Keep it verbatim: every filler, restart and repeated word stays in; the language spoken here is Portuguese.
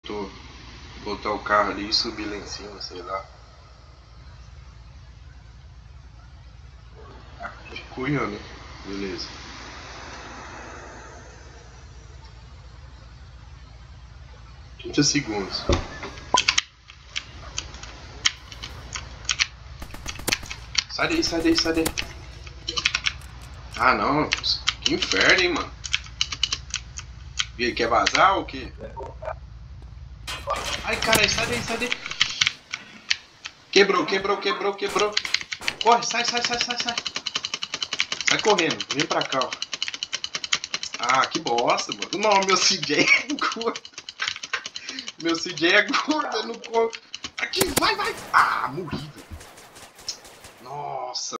Tô. Botar o carro ali e subir lá em cima, sei lá. De cunha, né? Beleza. trinta segundos. Sai daí, sai daí, sai daí. Ah não, que inferno, hein, mano. E aí, quer vazar ou o quê? Ai, cara, sai daí, sai daí. Quebrou, quebrou, quebrou, quebrou. Corre, sai, sai, sai, sai, sai. Sai correndo, vem pra cá, ó. Ah, que bosta, mano. Não, meu C J é gordo. Meu C J é gordo, eu não corro. Aqui, vai, vai. Ah, morri, velho. Nossa.